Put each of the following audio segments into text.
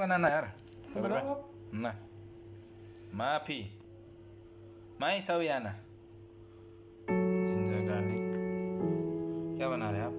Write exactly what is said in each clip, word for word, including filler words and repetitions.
ना ना यार ना माफी मैं सब याना जिंजर गार्लिक क्या बना रहे हैं आप?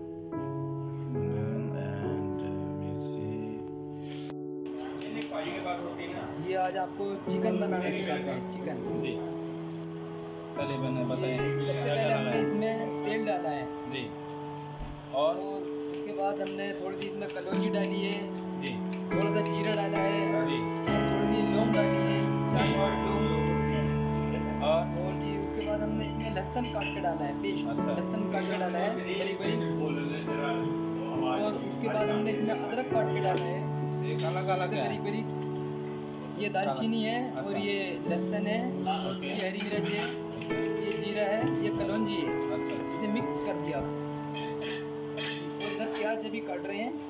ये आज आपको चिकन बनाना सिखाते हैं। चिकन जी चलिए बना बताइए। सबसे पहले हमने इसमें तेल डाला है जी और उसके बाद हमने थोड़ी सी इसमें कलौंजी डाली है जी, थोड़ा सा जीरा डाला है जी, थोड़ी सी लौंग डाली है चार पाँच लौंग और और जी उसके बाद हमने इसमें लहसुन काट के डाला है पेस्ट। अच्छा। लहसुन काट के डाला है बड़ी बड़ी और उसके बाद हमने इसमें अदरक काट के डाला है एक अलग अलग है। बड़ी बड़ी। ये दालचीनी है अच्छा। और ये लहसुन है ओके। ये हरी मिर्च है ये जीरा है ये कलौंजी है। अच्छा इसे मिक्स कर दिया और इधर प्याज अभी काट रहे हैं।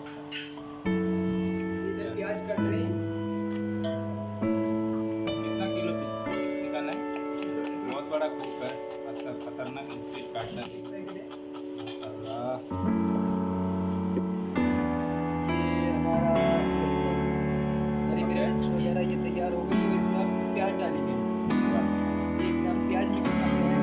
इधर प्याज काट रहे हैं। कितना किलो चिकन है? बहुत बड़ा कुक है। अच्छा खतरनाक स्पीड काटना है। माशाल्लाह। ये हमारा हरी मिर्च वगैरह ये तैयार हो गई और इसमें हम प्याज डालेंगे। एक हम प्याज मिक्स करते हैं।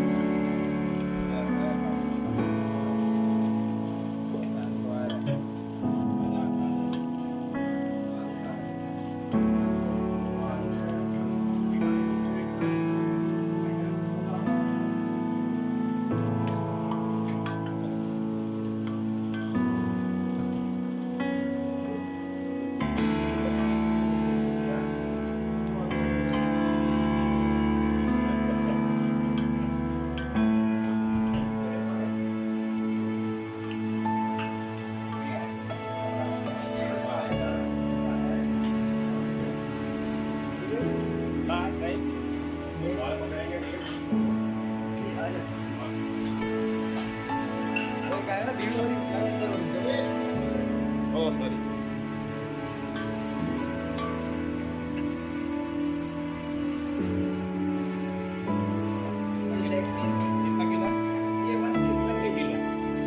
Oh sorry. कितना किलो? ये वन एक किलो।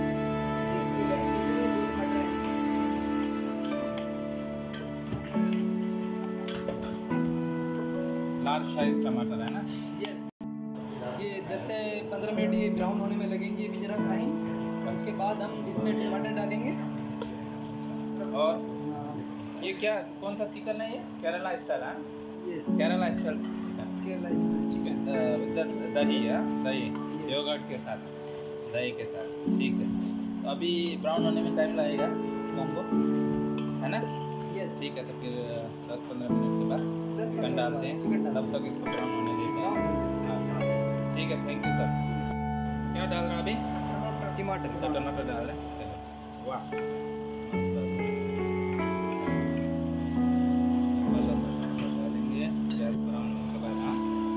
लार्ज साइज टमाटर है ना? ये दस से पंद्रह मिनट ये ब्राउन होने में लगेंगे बिजरा फ्राई। उसके बाद हम इसमें टमाटर डालेंगे। और ये क्या कौन सा चिकन है ये? केरला स्टाइल है? Yes Kerala style chicken. Kerala chicken द- दही है दही योगर्ट के साथ दही के साथ ठीक है। तो अभी ब्राउन होने में टाइम लगेगा हमको है ना? यस ठीक है तो फिर दस पंद्रह मिनट के बाद चिकन डालते हैं। तब तक इसको ब्राउन होने देते हैं। हाँ ठीक है थैंक यू सर। क्या डाल रहे हैं अभी? टमाटर तो टमाटर डाल रहे हैं। चलो वाह डालेंगे प्याज ब्राउन होने के बाद।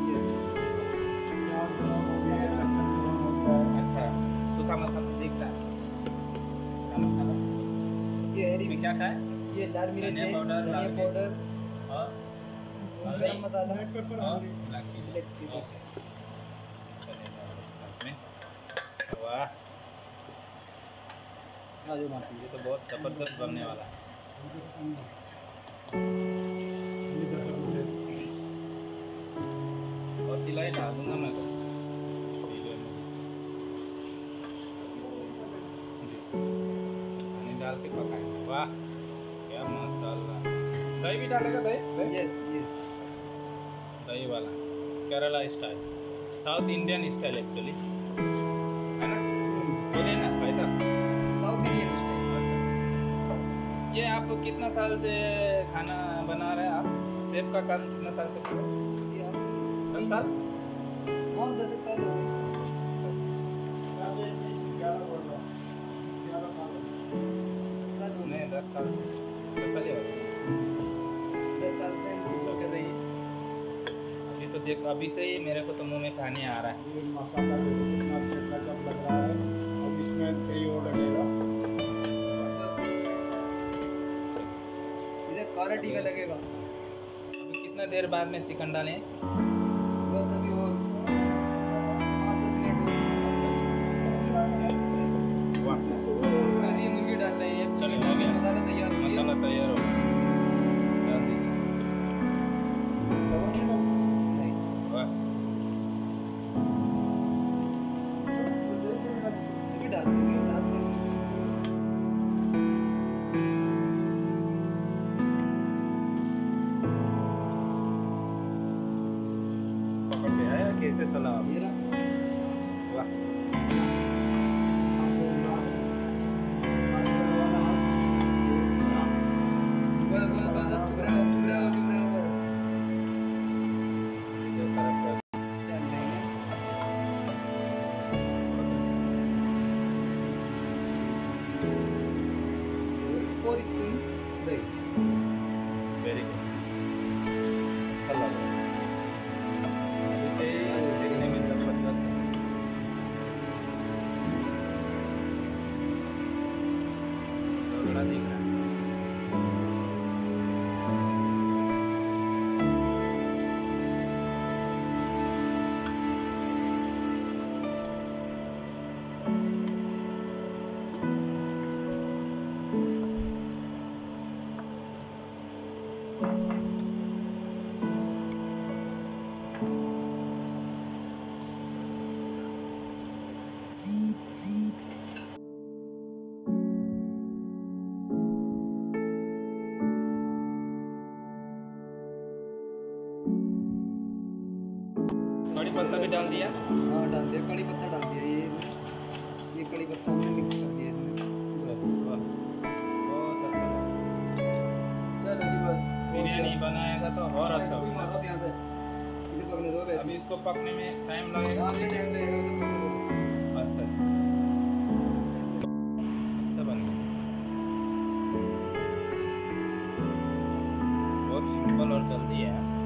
हाँ अच्छा सूखा मसाला दिखता है। सूखा मसाला ये हरी में क्या था? ये लाल मिर्च है धनिया पाउडर, धनिया लाल पाउडर और गरम मसाला और ब्लैक ब्लैक पेपर। ओके चलिए साथ में। वाह जो मारती ये तो बहुत जबरदस्त बनने वाला है। और तिलाई डाल दूंगा मैं तो वीडियो में। पानी डाल के पकाएंगे। वाह क्या मसाला। दही भी डालेगा? दही दही यस यस दही वाला Kerala style south Indian style actually है ना? बोलिए ना भाई साहब। South Indian style. अच्छा ये आप कितना साल से खाना बना रहे हैं आप? शेफ का काम कितना साल से कर रहे हैं? ये दस साल? हाँ दस साल हो गए। नहीं दस साल से दस साल ही हो गए। दस साल से हम कर रहे हैं। अभी तो देखो अभी से ही मेरे को तो मुंह में पानी आ रहा है। ये मसाला देखो कितना अच्छा लग रहा है। अब इसमें दही और लगेगा। इधर काला टीका लगेगा। अभी कितना देर बाद में चिकन डालें? बस अभी और पाँच दस मिनट वाह और ये मुर्गी डाल रहे हैं। चलिए हो गया। मसाला तैयार हो गया। मसाला तैयार हो गया। पकड़ पे आया कैसे चला आप? ये रहा। वाह बस बस बस चुप रहो चुप रहो चुप रहो जो तरफ का चल रहे हैं फोर स्पून दही वेरी गुड चला इसे देखने में जबरदस्त दिख रहा है। कड़ी पत्ता भी डाल दिया। हाँ डाल दिया कड़ी पत्ता डाल दिया ये ये कड़ी पत्ता हमने मिक्स कर दिया वाह, बहुत अच्छा लगा। चल अभी बस बिरयानी बनाएगा तो और अच्छा कोई होगा। मारो ध्यान से इसे पकने दो अभी वैसे इसको पकने में टाइम लगेगा। हाँ ये टाइम लगेगा तो पकने दो अच्छा अच्छा बन गया। बहुत सिंपल और जल्दी है।